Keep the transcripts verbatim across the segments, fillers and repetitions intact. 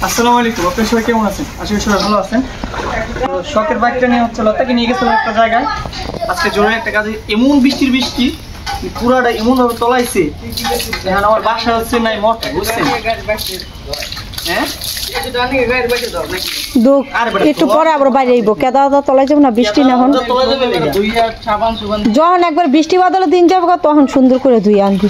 আসসালামু আলাইকুম, আপনারা সবাই কেমন আছেন? আশা করি সবাই ভালো আছেন। তো শখের বাইকটা নিয়ে হচ্ছে লতাকে নিয়ে গেছিলাম একটা জায়গায়। আজকে জোরে একটা কাজে এমন বৃষ্টির বৃষ্টি পুরাটা এমন ভাবে তলাইছে, এখন আমার বাসা হচ্ছে নাই মঠ, বুঝছেন? হ্যাঁ একটু পরে আবার বাইরে আইব কেদা তলায় যাবো না, বৃষ্টি না এখন যখন একবার বৃষ্টি বাদলে দিন যাবো তখন সুন্দর করে ধুই আনবি।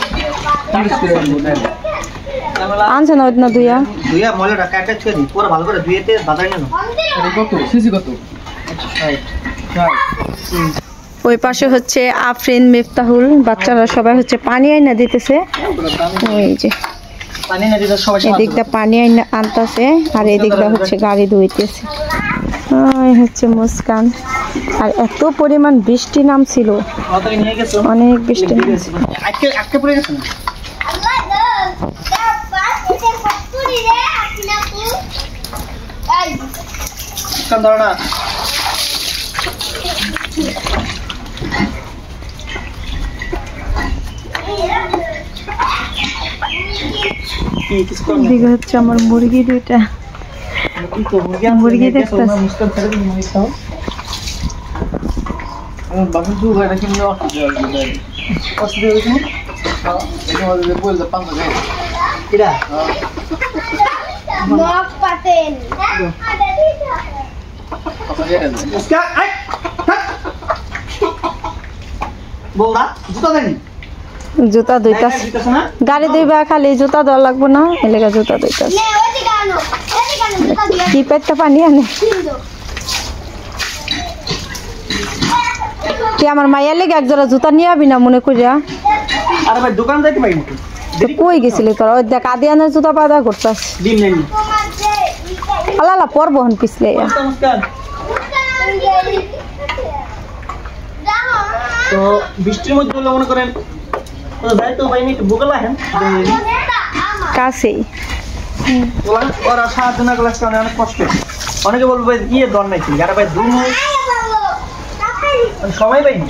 আনছে না না দুইয়া দুইয়া ময়লাটা কাটা ছুঁয়ে দিই, পুরো ভালো করে ধুয়েতে বাজার নিয়ে কত সিসি কত ওই পাশে হচ্ছে আফরিন, মিফতাহুল, বাচ্চারা সবাই হচ্ছে পানি আইনা দিতেছে। ওই যে পানি না দিতে সবাই এদিকটা পানি আইনা আনতেছে আর এদিকটা হচ্ছে গাড়ি ধুইতেছে। ওই হচ্ছে মুস্কান। আর এত পরিমাণ বৃষ্টি নামছিল, অনেক বৃষ্টি আজকে আজকে পড়ে গেছে না ধরনা এদিকে হচ্ছে আমার মুরগি দুইটা, মুরগি দেখতেছে। জুতা দুইতাছে, গাড়ি দুইবা খালি জুতা দেওয়া লাগবো না, এলাকা জুতা দুইতাছে। কি পেটটা পানি আনে কি আমার মাইয়ার লেগে এক জোড়া জুতা নিয়ে আবি না মনে করিয়া? আরে ভাই দোকান যাইতে পারি না, কই গেছিলি তোর? ওই দেখ আদিয়ানের জুতা পায়দা করতাস। আল্লাহ পরবো হন পিছলে। তো বৃষ্টির মধ্যে হলে মনে করেন যাইতেও পাইনি, একটু বুকালা হেন কাছেই ওরা সাহায্য না করলে আজকে অনেক কষ্ট। অনেকে বলবো ভাই ইয়ে দর নাই, যারা ভাই দূর নয় সবাই পাইনি।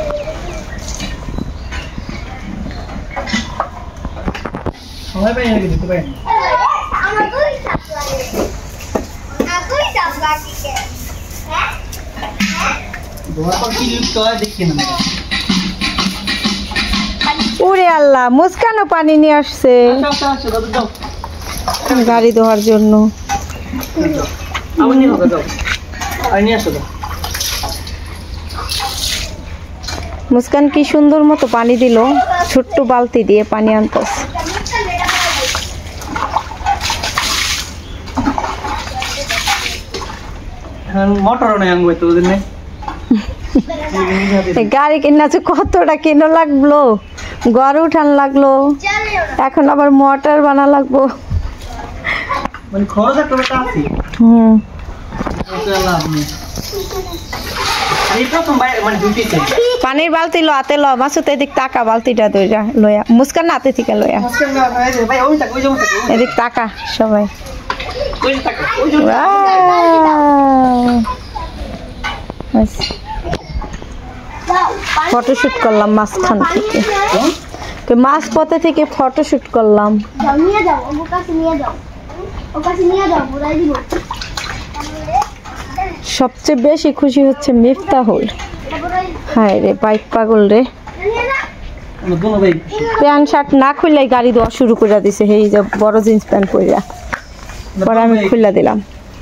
সবাই পাইনি নাকি দিতে পাইনি। ওরে আল্লাহ, মুস্কানও পানি নিয়ে আসছে গাড়ি ধোয়ার জন্য। মুস্কান কি সুন্দর মতো পানি দিল, ছোট্ট বালতি দিয়ে পানি আনতেছে। গাড়ি কিনাছে কতটা কিনো লাগলো, গড় উঠান লাগলো, এখন আবার মোটর বানা লাগবো। হম পানির বালতি লো হাতে লো, মাসুতে এদিক টাকা বালতিটা দইরা লয়া, মুস্কান না হাতে থেকে লয়া, এদিক টাকা সবাই। ফটোশুট করলাম মাঝখান থেকে, মাছ পথে থেকে ফটোশুট করলাম। সবচেয়ে বেশি খুশি হচ্ছে মিফতাহুল। হায় রে বাইক পাগল রে, প্যান্ট শার্ট না খুললেই গাড়ি দেওয়া শুরু করে দিছে। এই যে বড় জিন্স প্যান্ট পরিয়া পরে আমি খুলে দিলাম।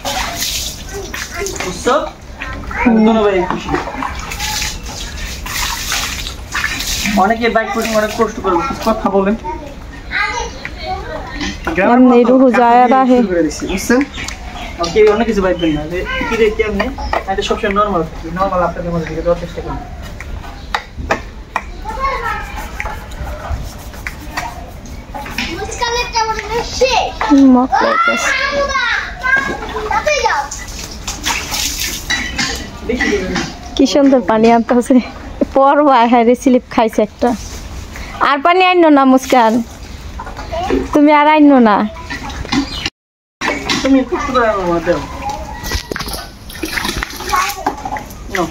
অনেকে বাইক অনেক কষ্ট করবে, কথা বলেন রুহু যায় রাহে বুঝছেন। ওকে অনেক কিছু বাইক না যে কি রে কেমনে, এটা সবসময় নরমাল থাকে, নরমাল আপনাদের মধ্যে থেকে দেওয়ার চেষ্টা করুন। কি সুন্দর পানি আনতেছে, পরবা হ্যাঁ রে স্লিপ খাইছে একটা। আর পানি আইনো না মুস্কান, তুমি আর আইনো না। তুমি কষ্ট করে আমার দাও নো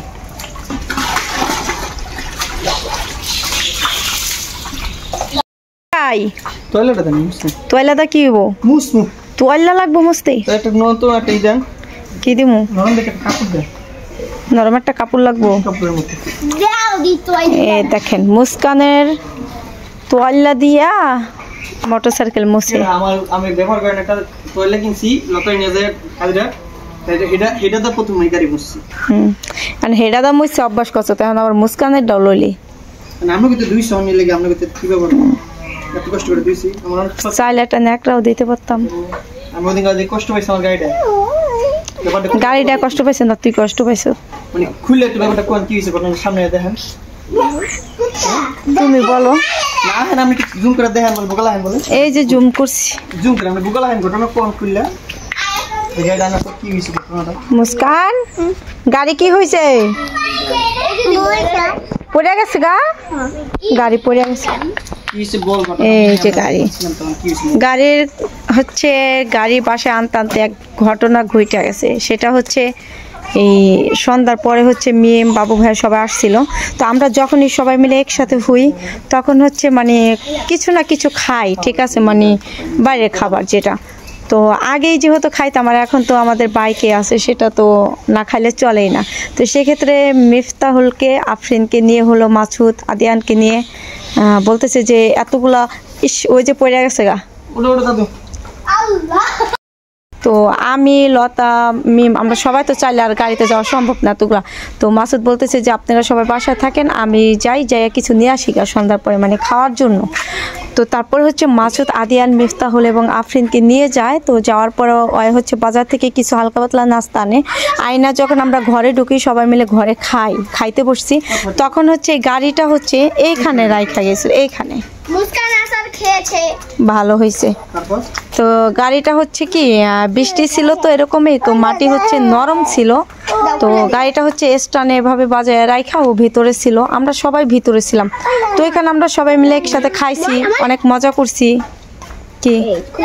আই টয়লেটে দেন মুসে টয়লেটে কি হবো মুসমু তোয়াল্লা লাগবো মস্তি তো একটা নতুন একটা ই দেন কি দিমু নরম দেখে কাপড় দেন নরম একটা কাপড় লাগবো কাপড়ের মতো এই দেখেন মুস্কানের তোয়াল্লা দিয়া মোটরসাইকেল মুছে এটা আমার আমি ব্যবহার করেন একটা টয়লেট কিনছি লতাই নিয়ে যায় কাজটা এটা এটা তো প্রথম গাড়ি মুছছি হুম আর হেডা দা মুছে অভ্যাস করছে তখন আবার মুস্কানের ডাল লইলি মানে আমরা কিন্তু দুইশো নিয়ে লেগে আমরা কিন্তু কি ব্যবহার করব এত কষ্ট করে দিয়েছি আমরা চাইলে একটা ন্যাকড়াও দিতে পারতাম আমি ওদিন কাজে কষ্ট পাইছি আমার গাড়িটা গাড়িটা কষ্ট পাইছে না তুই কষ্ট পাইছ মানে খুলে একটু ব্যাপারটা কোন কি হয়েছে ঘটনার সামনে দেখেন তুমি বলো না হ্যাঁ আমি জুম করে দেখেন বল বুকালা হেন বলে এই যে জুম করছি জুম করে আমি বুকালা হেন ঘটনা কোন খুললা এই গাড়িটা না কি হয়েছে ঘটনাটা মুস্কান গাড়ি কি হয়েছে পড়ে গেছে গা গাড়ি পড়ে গেছে কি হয়েছে বল এই যে গাড়ি গাড়ির হচ্ছে গাড়ি বাসে আনতে আনতে এক ঘটনা ঘটে গেছে সেটা হচ্ছে এই সন্ধ্যার পরে হচ্ছে মিম বাবু ভাই সবাই আসছিল তো আমরা যখনই সবাই মিলে একসাথে হই তখন হচ্ছে মানে কিছু না কিছু খাই ঠিক আছে মানে বাইরের খাবার যেটা তো আগেই যেহেতু খাইতাম আর এখন তো আমাদের বাইকে আছে সেটা তো না খাইলে চলেই না তো সেক্ষেত্রে মিফতাহুলকে আফরিনকে নিয়ে হলো মাসুদ আদিয়ানকে নিয়ে বলতেছে যে এতগুলা ইস ওই যে পড়ে গেছে গা তো আমি লতা মিম আমরা সবাই তো চাইলে আর গাড়িতে যাওয়া সম্ভব না এতগুলা তো মাসুদ বলতেছে যে আপনারা সবাই বাসায় থাকেন আমি যাই যাই কিছু নিয়ে আসি গা সন্ধ্যার পরে মানে খাওয়ার জন্য তো তারপর হচ্ছে মাসুদ আদিয়ান মিফতাহুল এবং আফরিনকে নিয়ে যায় তো যাওয়ার পর ওই হচ্ছে বাজার থেকে কিছু হালকা পাতলা নাস্তা আনে আয়না যখন আমরা ঘরে ঢুকি সবাই মিলে ঘরে খাই খাইতে বসছি তখন হচ্ছে গাড়িটা হচ্ছে এইখানে রাইখা গেছিল এইখানে ভালো হয়েছে তো গাড়িটা হচ্ছে কি বৃষ্টি ছিল তো এরকমই তো মাটি হচ্ছে নরম ছিল তো গাড়িটা হচ্ছে স্টানে এভাবে বাজায় রাইখা ও ভিতরে ছিল আমরা সবাই ভিতরে ছিলাম তো এখানে আমরা সবাই মিলে একসাথে খাইছি অনেক মজা করছি কি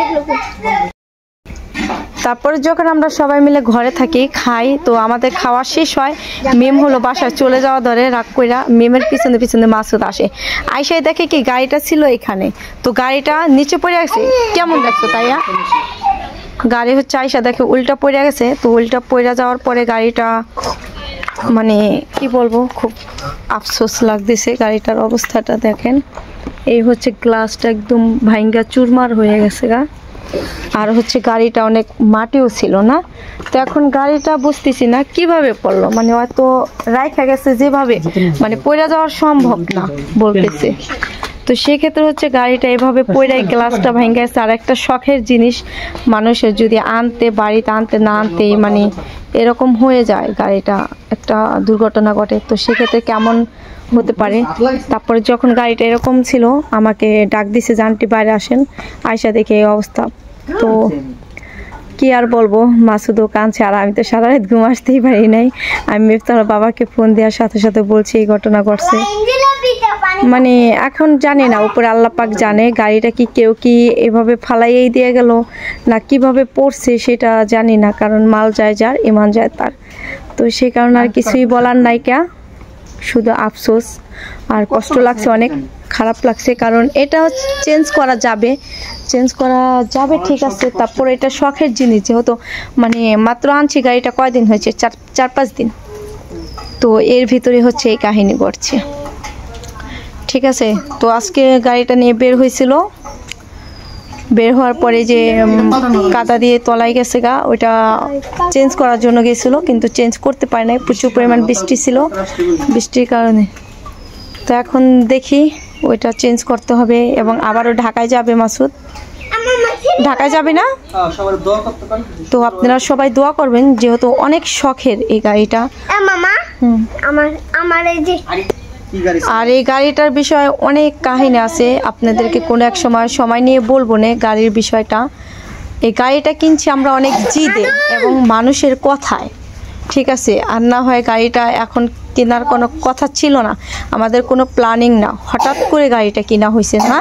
তারপরে যখন আমরা সবাই মিলে ঘরে থাকি খাই তো আমাদের খাওয়া শেষ হয় মিম হলো বাসায় চলে যাওয়া ধরে রাগ কইরা মিমের পিছনে পিছনে মাসুদ আসে আইসাই দেখে কি গাড়িটা ছিল এখানে তো গাড়িটা নিচে পড়ে গেছে কেমন দেখছো তাইয়া গাড়ি হচ্ছে আইসা দেখে উল্টা পড়ে গেছে তো উল্টা পড়ে যাওয়ার পরে গাড়িটা মানে কি বলবো খুব আফসোস লাগতেছে গাড়িটার অবস্থাটা দেখেন এই হচ্ছে গ্লাসটা একদম ভাঙ্গা চুরমার হয়ে গেছে গা আর হচ্ছে গাড়িটা অনেক মাটিও ছিল না তো এখন গাড়িটা বুঝতেছি না কিভাবে পড়লো মানে হয়তো রাইখা গেছে যেভাবে মানে পড়ে যাওয়া সম্ভব না বলতেছে তো সেক্ষেত্রে হচ্ছে গাড়িটা এভাবে পড়ে গ্লাসটা ভেঙে গেছে আর একটা শখের জিনিস মানুষের যদি আনতে বাড়িতে আনতে না আনতেই মানে এরকম হয়ে যায় গাড়িটা একটা দুর্ঘটনা ঘটে তো সেক্ষেত্রে কেমন হতে পারে তারপরে যখন গাড়িটা এরকম ছিল আমাকে ডাক দিছে যে আন্টি বাইরে আসেন আয়সা দেখে এই অবস্থা তো কি আর বলবো মাসুদও কাঁদছে আর আমি তো সারা রাত ঘুম আসতেই পারি নাই আমি মিফতাহুল বাবাকে ফোন দেওয়ার সাথে সাথে বলছি এই ঘটনা ঘটছে মানে এখন জানি না উপরে আল্লাহ পাক জানে গাড়িটা কি কেউ কি এভাবে ফালাইয়েই দিয়ে গেল না কিভাবে পড়ছে সেটা জানি না কারণ মাল যায় যার ইমান যায় তার তো সেই কারণে আর কিছুই বলার নাই কা শুধু আফসোস আর কষ্ট লাগছে অনেক খারাপ লাগছে কারণ এটা চেঞ্জ করা যাবে চেঞ্জ করা যাবে ঠিক আছে তারপর এটা শখের জিনিস যেহেতু মানে মাত্র আনছি গাড়িটা কয়দিন হয়েছে চার চার পাঁচ দিন তো এর ভিতরে হচ্ছে এই কাহিনী ঘটছে ঠিক আছে তো আজকে গাড়িটা নিয়ে বের হয়েছিল বের হওয়ার পরে যে কাদা দিয়ে তলায় গেছে গা ওইটা চেঞ্জ করার জন্য গেছিল কিন্তু চেঞ্জ করতে পারে নাই প্রচুর পরিমাণ বৃষ্টি ছিল বৃষ্টির কারণে তো এখন দেখি ওইটা চেঞ্জ করতে হবে এবং আবারও ঢাকায় যাবে মাসুদ ঢাকায় যাবে না তো আপনারা সবাই দোয়া করবেন যেহেতু অনেক শখের এই গাড়িটা আর এই গাড়িটার বিষয়ে অনেক কাহিনী আছে আপনাদেরকে কোনো এক সময় সময় নিয়ে বলবো না গাড়ির বিষয়টা এই গাড়িটা কিনছি আমরা অনেক জিদে এবং মানুষের কথায় ঠিক আছে আর না হয় গাড়িটা এখন কেনার কোনো কথা ছিল না আমাদের কোনো প্ল্যানিং না হঠাৎ করে গাড়িটা কিনা হয়েছে না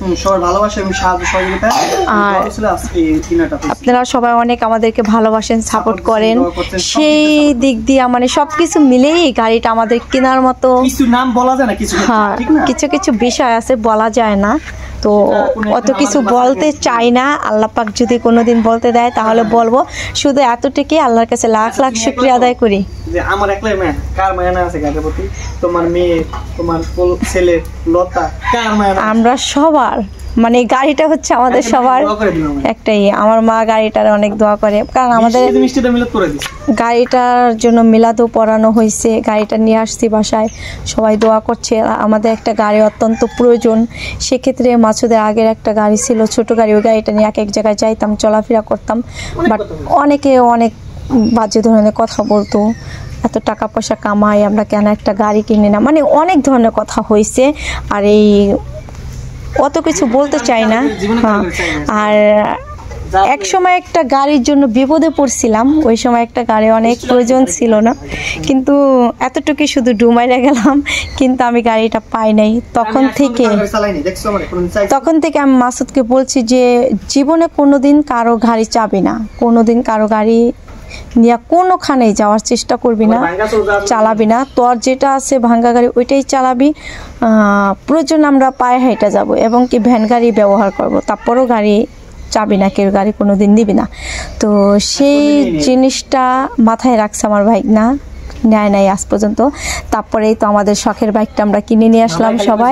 আর আপনারা সবাই অনেক আমাদেরকে ভালোবাসেন সাপোর্ট করেন সেই দিক দিয়ে মানে সবকিছু মিলেই গাড়িটা আমাদের কেনার মতো কিছু নাম বলা যায় না কিছু হ্যাঁ কিছু কিছু বিষয় আছে বলা যায় না তো অত কিছু বলতে চাই না, আল্লাহ পাক যদি কোনোদিন বলতে দেয় তাহলে বলবো। শুধু এতটুকুই আল্লাহর কাছে লাখ লাখ শুকরিয়া আদায় করি যে আমার একলাই মেয়ে, কার মায়া না আছে গাড়ির প্রতি? তোমার মেয়ে, তোমার ছেলে লতা, কার মায়া না? আমরা সবার, মানে গাড়িটা হচ্ছে আমাদের সবার একটাই। আমার মা গাড়িটার অনেক দোয়া করে, কারণ আমাদের গাড়িটার জন্য মিলাদও পড়ানো হয়েছে, গাড়িটা নিয়ে আসছি বাসায়, সবাই দোয়া করছে। আমাদের একটা গাড়ি অত্যন্ত প্রয়োজন, সেক্ষেত্রে মাসুদের আগের একটা গাড়ি ছিল, ছোট গাড়ি, ওই গাড়িটা নিয়ে এক এক জায়গায় যাইতাম, চলাফেরা করতাম। বাট অনেকে অনেক বাজে ধরনের কথা বলতো, এত টাকা পয়সা কামাই, আমরা কেন একটা গাড়ি কিনি না, মানে অনেক ধরনের কথা হয়েছে। আর এই অত কিছু বলতে চাই না। হ্যাঁ, আর এক সময় একটা গাড়ির জন্য বিপদে পড়ছিলাম, ওই সময় একটা গাড়ি অনেক প্রয়োজন ছিল না, কিন্তু এতটুকু শুধু ডুমাইরা গেলাম, কিন্তু আমি গাড়িটা পাই নাই। তখন থেকে তখন থেকে আমি মাসুদকে বলছি যে জীবনে কোনোদিন কারো গাড়ি চাবি না, কোনোদিন কারো গাড়ি নিয়ে কোনোখানেই যাওয়ার চেষ্টা করবি না, চালাবি না। তোর যেটা আছে ভাঙ্গা গাড়ি ওইটাই চালাবি, প্রয়োজন আমরা পায়ে হেঁটে যাব এবং কি ভ্যান গাড়ি ব্যবহার করব, তারপরও গাড়ি চাবি না, কেউ গাড়ি কোনো দিন দিবি না। তো সেই জিনিসটা মাথায় রাখছে আমার ভাই, না নেয় নাই আজ পর্যন্ত। তারপরেই তো আমাদের শখের বাইকটা আমরা কিনে নিয়ে আসলাম সবাই।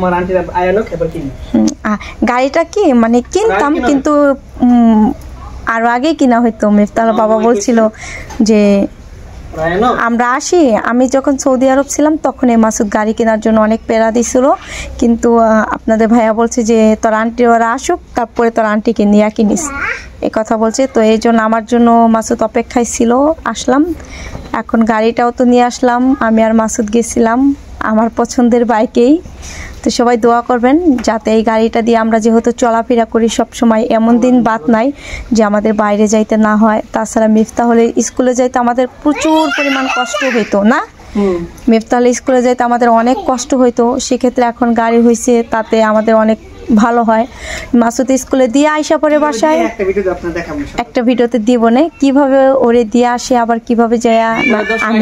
গাড়িটা কি মানে কিনতাম, কিন্তু আরো আগে কিনা হয়তো। মিফতাহর বাবা বলছিল যে আমরা আসি, আমি যখন সৌদি আরব ছিলাম তখন এই মাসুদ গাড়ি কেনার জন্য অনেক পেরা দিছিল, কিন্তু আপনাদের ভাইয়া বলছে যে তোর আন্টি ওরা আসুক, তারপরে তোর আন্টিকে নিয়ে কিনিস, এই কথা বলছে। তো এই জন্য আমার জন্য মাসুদ অপেক্ষায় ছিল, আসলাম। এখন গাড়িটাও তো নিয়ে আসলাম, আমি আর মাসুদ গেছিলাম আমার পছন্দের বাইকেই। তো সবাই দোয়া করবেন যাতে এই গাড়িটা দিয়ে আমরা যেহেতু চলাফেরা করি সব সময়, এমন দিন বাদ নাই যে আমাদের বাইরে যাইতে না হয়। তাছাড়া মিফতাহ হলে স্কুলে যাইতে আমাদের প্রচুর পরিমাণ কষ্ট হইতো না, মিফতাহ হলে স্কুলে যাইতে আমাদের অনেক কষ্ট হইতো, সেক্ষেত্রে এখন গাড়ি হয়েছে তাতে আমাদের অনেক ভালো হয়। মাসুদ স্কুলে দিয়ে আইসা পরে বাসায় একটা ভিডিওতে দিব না কিভাবে ওরে দিয়ে আসে, আবার কিভাবে যায় আনে।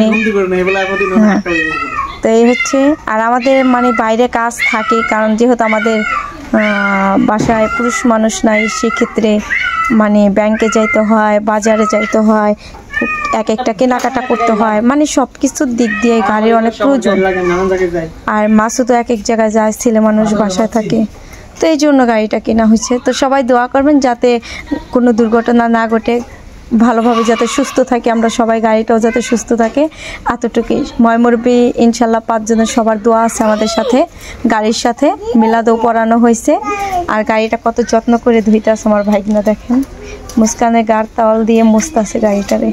তো এই হচ্ছে, আর আমাদের মানে বাইরে কাজ থাকে, কারণ যেহেতু আমাদের বাসায় পুরুষ মানুষ নাই, সেক্ষেত্রে মানে ব্যাংকে যাইতে হয়, বাজারে যাইতে হয়, এক একটা কেনাকাটা করতে হয়, মানে সব কিছুর দিক দিয়ে গাড়ির অনেক প্রয়োজন। আর মাসুদও এক এক জায়গায় যায়, ছেলে মানুষ বাসায় থাকে, তো এই জন্য গাড়িটা কেনা হয়েছে। তো সবাই দোয়া করবেন যাতে কোনো দুর্ঘটনা না ঘটে, ভালোভাবে যাতে সুস্থ থাকে আমরা সবাই, গাড়িটাও যাতে সুস্থ থাকে, এতটুকুই। ময়মুরবি ইনশাল্লাহ পাঁচজনের সবার দোয়া আছে আমাদের সাথে, গাড়ির সাথে মিলাদও পরানো হয়েছে। আর গাড়িটা কত যত্ন করে ধুইতে আছে আমার ভাইগনা, দেখেন মুস্কানের গার তাওয়াল দিয়ে মুছতাছে গাড়িটারে।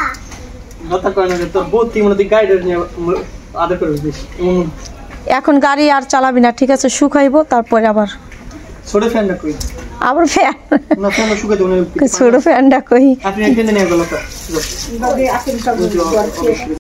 এখন গাড়ি আর চালাবি না, ঠিক আছে, শুকাইবো তারপরে আবার আবার ফ্যান ছোট ফ্যানটা কই।